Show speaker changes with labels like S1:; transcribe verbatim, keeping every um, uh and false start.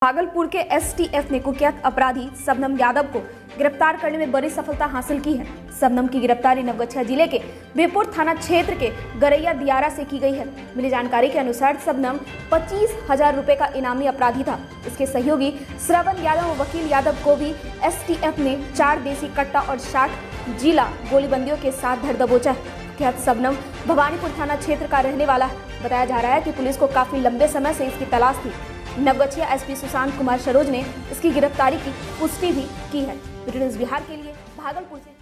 S1: भागलपुर के एसटीएफ ने कुख्यात अपराधी शबनम यादव को गिरफ्तार करने में बड़ी सफलता हासिल की है। शबनम की गिरफ्तारी नवगछिया जिले के बिरपुर थाना क्षेत्र के गरैया दियारा से की गई है। मिली जानकारी के अनुसार शबनम पच्चीस हजार रुपए का इनामी अपराधी था। इसके सहयोगी श्रवण यादव और वकील यादव को भी एसटीएफ ने चार देसी कट्टा और साठ जिला गोलीबंदियों के साथ धर दबोचा है। कुख्यात शबनम भवानीपुर थाना क्षेत्र का रहने वाला है। बताया जा रहा है कि पुलिस को काफी लंबे समय से इसकी तलाश थी। नवगछिया एसपी सुशांत कुमार सरोज ने इसकी गिरफ्तारी की पुष्टि भी की है। न्यूज़ बिहार के लिए भागलपुर से